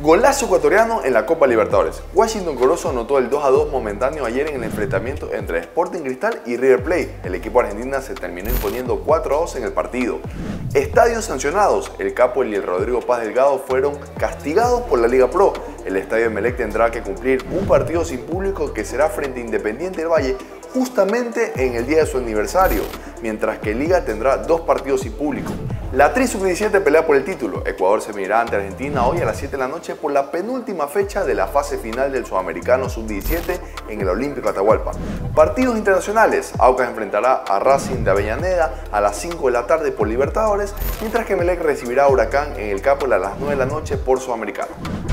Golazo ecuatoriano en la Copa Libertadores. Washington Corozo anotó el 2-2 momentáneo ayer en el enfrentamiento entre Sporting Cristal y River Plate. El equipo argentino se terminó imponiendo 4-2 en el partido. Estadios sancionados. El Capo y el Rodrigo Paz Delgado fueron castigados por la Liga Pro. El Estadio Emelec tendrá que cumplir un partido sin público que será frente a Independiente del Valle justamente en el día de su aniversario, mientras que Liga tendrá 2 partidos sin público. La Tri Sub-17 pelea por el título. Ecuador se medirá ante Argentina hoy a las 7 de la noche por la penúltima fecha de la fase final del Sudamericano Sub-17 en el Olímpico Atahualpa. Partidos internacionales. Aucas enfrentará a Racing de Avellaneda a las 5 de la tarde por Libertadores, mientras que Emelec recibirá a Huracán en el Capo a las 9 de la noche por Sudamericano.